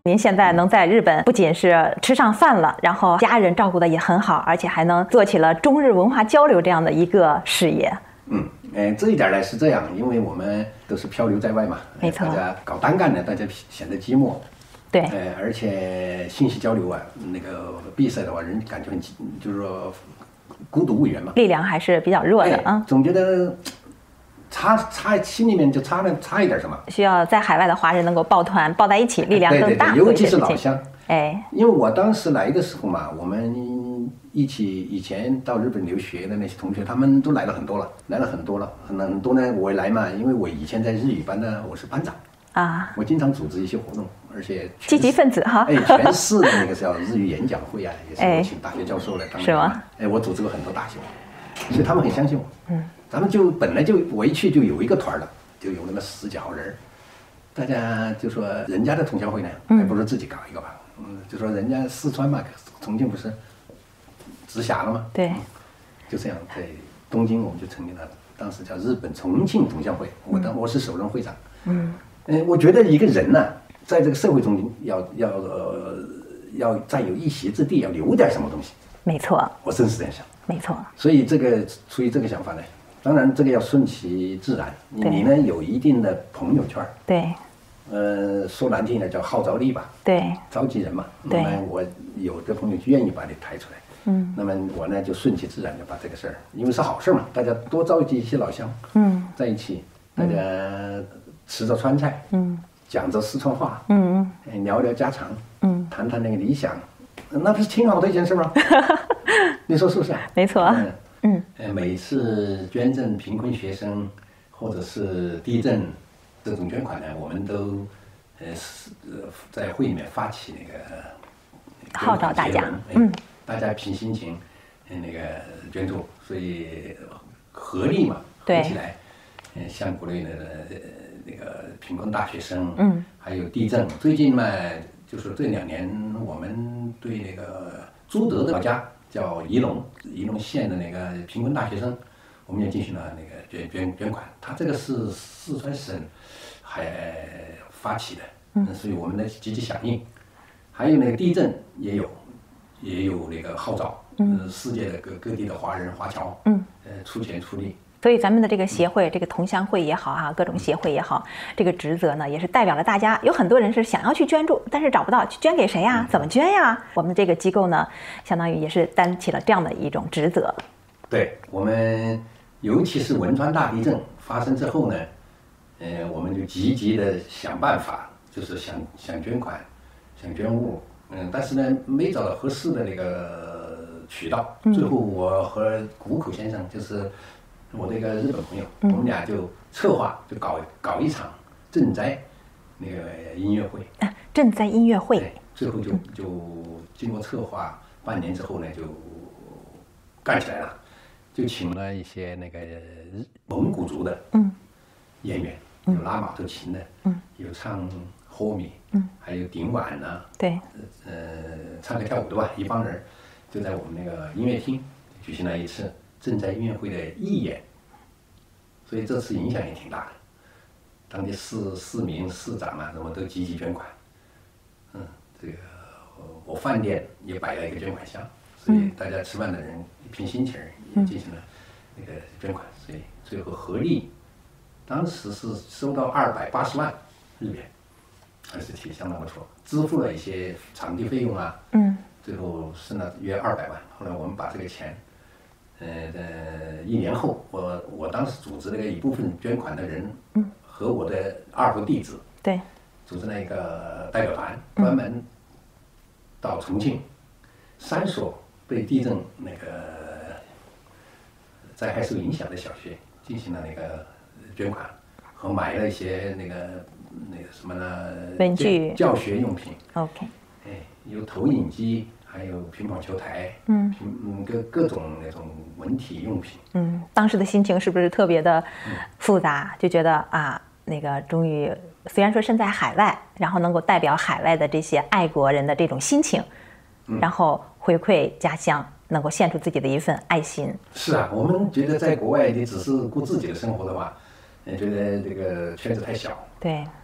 您现在能在日本，不仅是吃上饭了，然后家人照顾的也很好，而且还能做起了中日文化交流这样的一个事业。 这一点呢是这样，因为我们都是漂流在外嘛， 没错， 大家搞单干的，大家显得寂寞。 对， 而且信息交流啊，那个闭塞的话，人感觉很，就是说孤独无援嘛， 力量还是比较弱的啊。 总觉得差心里面就差一点什么， 需要在海外的华人能够抱团抱在一起，力量更大。 对，尤其是老乡。 因为我当时来的时候嘛，我们一起以前到日本留学的那些同学，他们都来了很多了，很多呢。我来嘛，因为我以前在日语班呢，我是班长啊，我经常组织一些活动，而且积极分子哈。 全市的那个叫日语演讲会啊，也是我请大学教授来当。 是吗？ 我组织过很多大型，所以他们很相信我。咱们本来就我一去就有一个团了，就有那么10几号人，大家就说人家的同乡会呢，还不如自己搞一个吧。就说人家四川嘛，重庆不是直辖了吗？ 对， 就这样在东京我们就成立了，当时叫日本重庆同乡会，我是首任会长。我觉得一个人呢，在这个社会中要占有一席之地，要留点什么东西。 没错， 我真是这样想。 没错， 所以出于这个想法呢，当然这个要顺其自然。你呢有一定的朋友圈， 对， 说难听点叫号召力吧， 对， 召集人嘛。 对， 那么我有的朋友愿意把你抬出来，那么我呢就顺其自然的把这个事儿，因为是好事嘛，大家多召集一些老乡，在一起，大家吃着川菜，讲着四川话，聊聊家常，谈谈那个理想，那不是挺好的一件事吗？你说是不是？ 没错。 每次捐赠贫困学生或者是地震这种捐款呢，我们都在会里面发起那个号召大家， 大家凭心情那个捐助，所以合力嘛，合起来，像国内的那个贫困大学生，还有地震，最近嘛，就是这2年我们对那个朱德的老家叫仪陇县的那个贫困大学生，我们也进行了那个捐款。他这个是四川省还发起的，所以我们呢积极响应。还有那个地震也有那个号召，世界的各地的华人华侨，出钱出力。 所以咱们的这个协会，这个同乡会也好啊，各种协会也好，这个职责呢，也是代表了大家。有很多人是想要去捐助，但是找不到去捐给谁呀？怎么捐呀？我们这个机构呢，相当于也是担起了这样的一种职责。 对，我们尤其是汶川大地震发生之后呢，我们就积极的想办法，就是想捐款，想捐物，但是呢，没找到合适的那个渠道。最后我和谷口先生就是我这个日本朋友，我们俩就策划，就搞一场赈灾那个音乐会。 赈灾音乐会。 对，最后就经过策划半年之后呢，就干起来了，就请了一些那个蒙古族的演员，有拉马头琴的，有唱霍米，还有顶碗呢， 对， 唱歌跳舞的吧，一帮人就在我们那个音乐厅举行了一次赈灾音乐会的义演，所以这次影响也挺大的。当地市民、市长啊，什么都积极捐款。这个我饭店也摆了一个捐款箱，所以大家吃饭的人凭心情也进行了那个捐款，所以最后合力，当时是收到280万日元，还是挺相当不错，支付了一些场地费用啊，最后剩了约200万。后来我们把这个钱。1年后，我当时组织了一部分捐款的人，和我的2户弟子， 对， 组织了一个代表团，专门到重庆3所被地震那个灾害受影响的小学进行了那个捐款，和买了一些那个什么呢？ 文具、 教学用品。 OK。 有投影机。还有乒乓球台，各种那种文体用品。 当时的心情是不是特别的复杂？就觉得啊，那个终于虽然说身在海外，然后能够代表海外的这些爱国人的这种心情，然后回馈家乡，能够献出自己的一份爱心。 是啊，我们觉得在国外你只是顾自己的生活的话，觉得这个圈子太小。 对。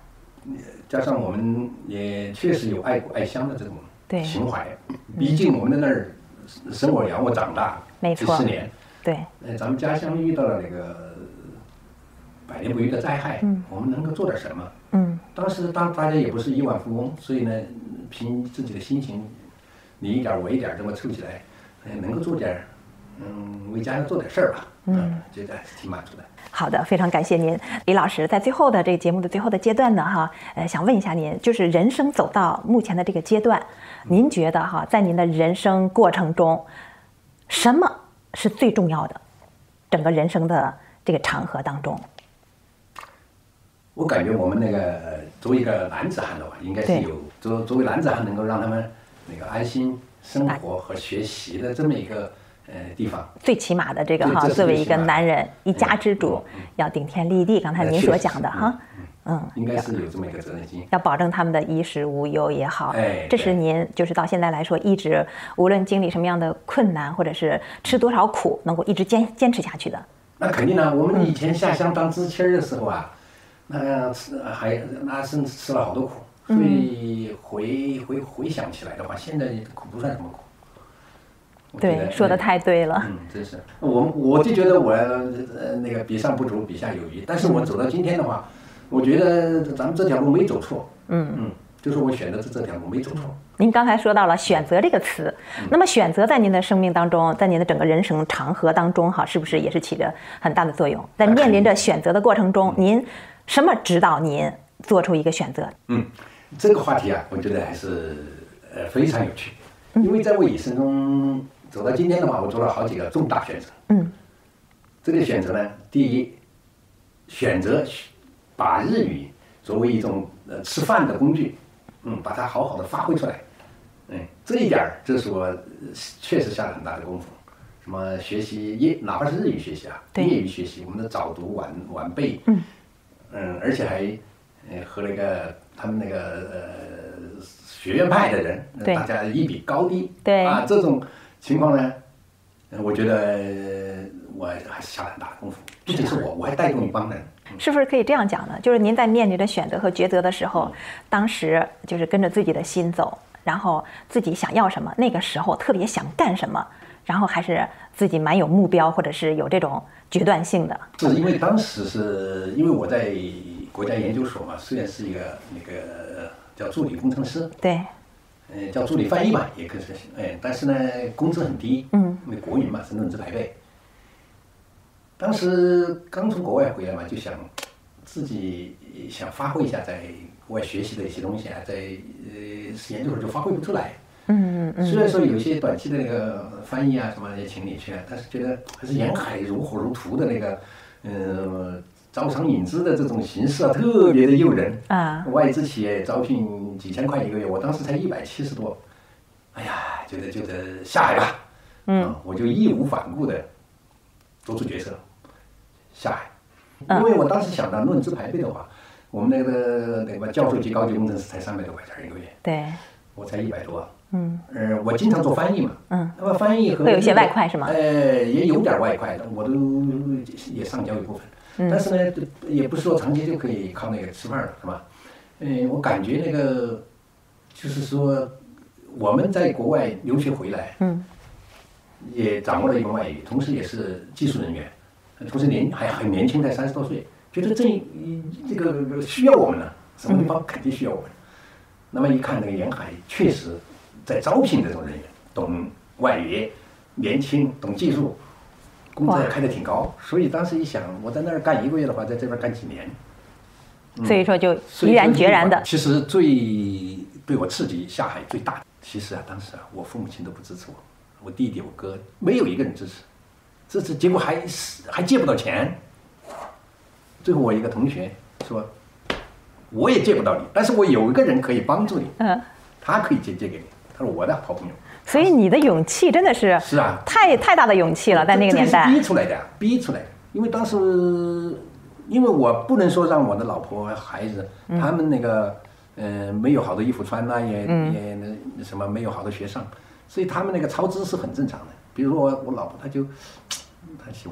加上我们也确实有爱国爱乡的这种情怀，毕竟我们在那儿生我养我长大， 没错这10年， 对， 咱们家乡遇到了那个百年不遇的灾害，我们能够做点什么？当时大家也不是亿万富翁，所以呢，凭自己的心情，你一点我一点这么凑起来，能够做点，为家乡做点事儿吧，觉得挺满足的。 好的，非常感谢您，李老师。在最后的这个节目的最后的阶段呢，想问一下您，就是人生走到目前的这个阶段，您觉得在您的人生过程中，什么是最重要的？整个人生的这个长河当中， 我感觉我们那个作为一个男子汉的话，应该是有作为男子汉能够让他们那个安心生活和学习的这么一个地方。 最起码的这个作为一个男人，一家之主，要顶天立地。刚才您所讲的应该是有这么一个责任心， 要保证他们的衣食无忧也好。这是您就是到现在来说，一直无论经历什么样的困难，或者是吃多少苦，能够一直坚持下去的。 那肯定啊，我们以前下乡当知青的时候啊。那甚至吃了好多苦，所以回想起来的话，现在苦不算什么苦。 对，说的太对了。 真是我就觉得我那个比上不足，比下有余。但是我走到今天的话，我觉得咱们这条路没走错。就是我选择这条路没走错。 您刚才说到了选择这个词，那么选择在您的生命当中，在您的整个人生长河当中，是不是也是起着很大的作用？在面临着选择的过程中，您什么指导您做出一个选择？ 这个话题啊，我觉得还是非常有趣，因为在我一生中走到今天的话，我做了好几个重大选择。这个选择呢，第一，选择把日语作为一种吃饭的工具，把它好好的发挥出来。这一点这是我确实下了很大的功夫。什么学习哪怕是日语学习啊，业余学习，我们的早读晚背。而且还和那个他们那个学院派的人，大家一比高低。这种情况呢，我觉得我还是下了很大的功夫。不仅是我还带动一帮人。 是不是可以这样讲呢？就是您在面临着选择和抉择的时候，当时就是跟着自己的心走，然后自己想要什么，那个时候特别想干什么，然后还是自己蛮有目标，或者是有这种决断性的。 是因为当时是因为我在国家研究所嘛，虽然是一个那个叫助理工程师， 对， 叫助理翻译嘛，也可以是，但是呢，工资很低，因为国营嘛，是论资排辈。当时刚从国外回来嘛，就想自己想发挥一下在国外学习的一些东西啊，在研究所就发挥不出来。虽然说有些短期的那个翻译啊什么也请你去，但是觉得还是沿海如火如荼的那个，招商引资的这种形式啊，特别的诱人啊。外资企业招聘几千块一个月，我当时才170多，哎呀，觉得下海吧，我就义无反顾的做出决策，下海。因为我当时想到论资排辈的话，我们那个教授级高级工程师才300多块钱一个月， 对， 我才100多。我经常做翻译嘛，那么翻译和会有些外快是吗？ 也有点外快的，我都也上交一部分。但是呢，也不是说长期就可以靠那个吃饭了，是吧？我感觉那个就是说，我们在国外留学回来，也掌握了一门外语，同时也是技术人员，同时还很年轻，才30多岁，觉得这个需要我们呢，什么地方肯定需要我们。那么一看那个沿海确实在招聘这种人员，懂外语，年轻，懂技术。工资也开得挺高，所以当时一想，我在那儿干1个月的话，在这边干几年， 所以说就毅然决然的。 其实最对我刺激下海最大的，其实啊，当时啊，我父母亲都不支持我，我弟弟、我哥没有一个人支持，结果还借不到钱。最后我一个同学说，我也借不到你，但是我有一个人可以帮助你，他可以借给你，他说我的好朋友。 所以你的勇气真的是太大的勇气了，在那个年代。 逼出来的，因为当时，因为我不能说让我的老婆孩子他们那个没有好的衣服穿也什么没有好的学上，所以他们那个超支是很正常的。比如说我老婆她喜欢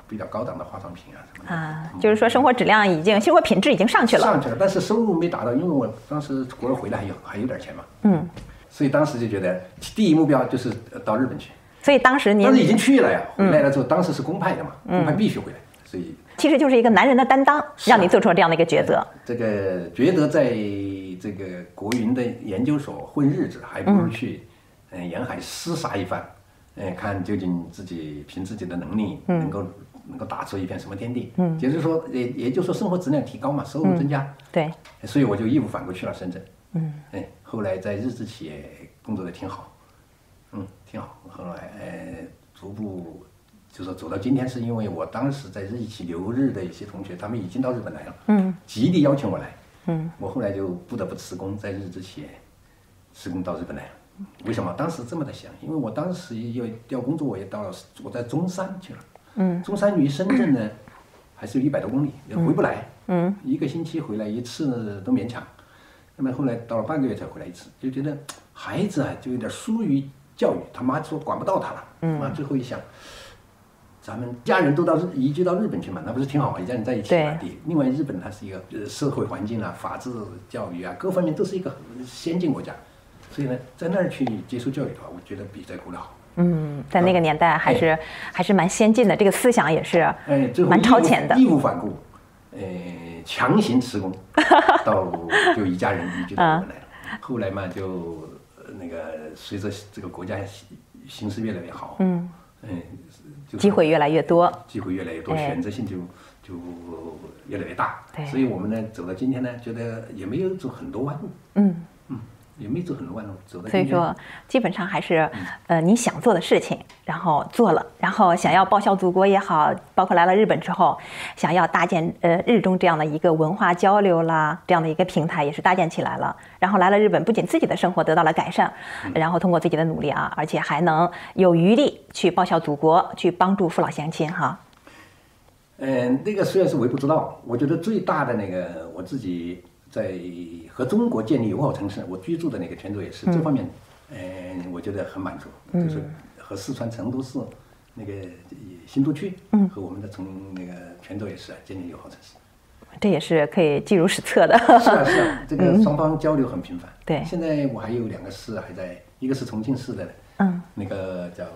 比较高档的化妆品啊什么的啊，就是说生活质量生活品质已经上去了。 上去了，但是收入没达到，因为我当时国外回来还有点钱嘛。所以当时就觉得第一目标就是到日本去。 所以当时您已经去了呀，回来了之后，当时是公派的嘛，公派必须回来，所以其实就是一个男人的担当，让你做出了这样的一个抉择。 这个觉得在这个国营的研究所混日子，还不如去沿海厮杀一番，看究竟凭自己的能力能够打出一片什么天地。就是说也就是说生活质量提高嘛，收入增加。对，所以我就义无反顾去了深圳。后来在日资企业工作的挺好，挺好。后来逐步就是走到今天，是因为我当时在日企留日的一些同学，他们已经到日本来了，极力邀请我来。我后来就不得不辞工，在日资企业辞工到日本来了。为什么？当时这么的想，因为我当时要调工作，我在中山去了。中山离深圳呢还是有100多公里，也回不来。一个星期回来一次都勉强。那么后来到了半个月才回来一次，就觉得孩子啊就有点疏于教育，他妈说管不到他了。妈最后一想，咱们家人都移居到日本去嘛，那不是挺好嘛？一家人在一起嘛。另外，日本它是一个社会环境啊、法治教育啊各方面都是一个先进国家，所以呢，在那儿去接受教育的话，我觉得比在国内好。 在那个年代还是蛮先进的，这个思想也是蛮超前的。 义无反顾，强行辞工，就一家人移居到日本来了。后来嘛，就随着这个国家形势越来越好， 机会越来越多， 选择性就越来越大。所以我们呢走到今天呢，觉得也没有走很多弯路。也没走很多弯路，走到今天。所以说， 基本上还是你想做的事情，然后做了，然后想要报效祖国也好，包括来了日本之后，想要搭建日中这样的一个文化交流啦，这样的一个平台也是搭建起来了。然后来了日本，不仅自己的生活得到了改善，然后通过自己的努力啊，而且还能有余力去报效祖国，去帮助父老乡亲哈。 那个虽然是微不足道，我觉得最大的我自己在和中国建立友好城市，我居住的那个泉州也是这方面，我觉得很满足，就是和四川成都市那个新都区，和我们的泉州也是建立友好城市， 这也是可以记入史册的。 是啊，这个双方交流很频繁。 对， 现在我还有2个市还在，一个是重庆市的，那个叫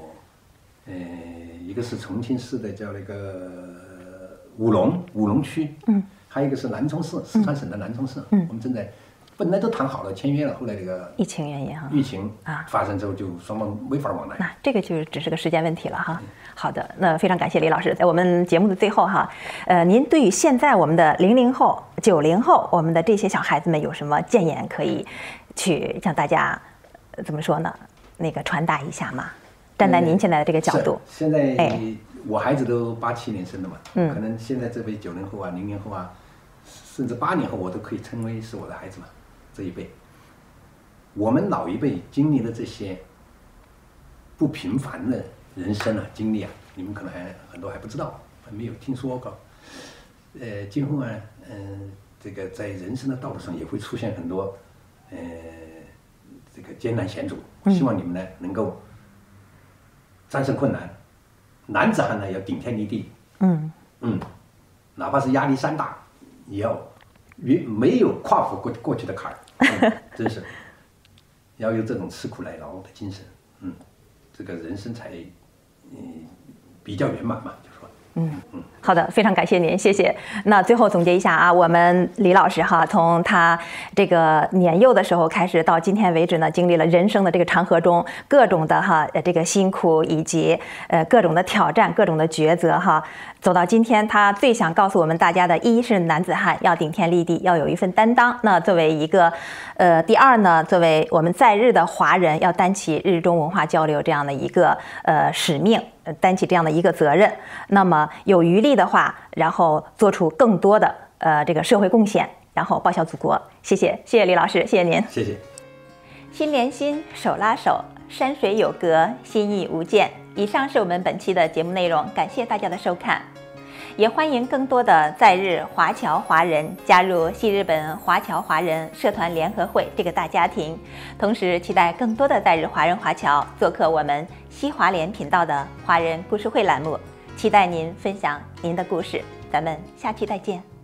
一个是重庆市的叫武隆区，还有一个是南充市，四川省的南充市，我们正在本来都谈好了签约了，后来疫情原因哈， 疫情发生之后就双方没法往来。 那这个就只是个时间问题了哈。好的，那非常感谢李老师，在我们节目的最后哈，您对于现在我们的00后、90后，我们的这些小孩子们有什么建言可以去向大家怎么说呢？传达一下嘛？站在您现在的这个角度， 现在我孩子都87年生的嘛，可能现在这辈90后啊、00后啊，甚至80后，我都可以称为是我的孩子嘛。这一辈，我们老一辈经历的这些不平凡的人生啊、经历啊，你们可能很多还不知道，还没有听说过。今后啊，这个在人生的道路上也会出现很多这个艰难险阻，希望你们呢能够战胜困难，男子汉呢要顶天立地，哪怕是压力山大，也要没有跨过过去的坎儿，真是要有这种吃苦耐劳的精神，这个人生才比较圆满嘛，就说。 好的，非常感谢您，谢谢。那最后总结一下啊，我们李老师哈，从他这个年幼的时候开始，到今天为止呢，经历了人生的这个长河中各种的这个辛苦以及各种的挑战、各种的抉择哈，走到今天，他最想告诉我们大家的，一是男子汉要顶天立地，要有一份担当。那作为一个第二呢，作为我们在日的华人，要担起日中文化交流这样的一个使命。担起这样的一个责任，那么有余力的话，然后做出更多的这个社会贡献，然后报效祖国。谢谢李老师，谢谢您， 谢谢。 心连心，手拉手，山水有隔，心意无间。以上是我们本期的节目内容，感谢大家的收看，也欢迎更多的在日华侨华人加入西日本华侨华人社团联合会这个大家庭，同时期待更多的在日华人华侨做客我们西华联频道的华人故事会栏目。 期待您分享您的故事，咱们下期再见。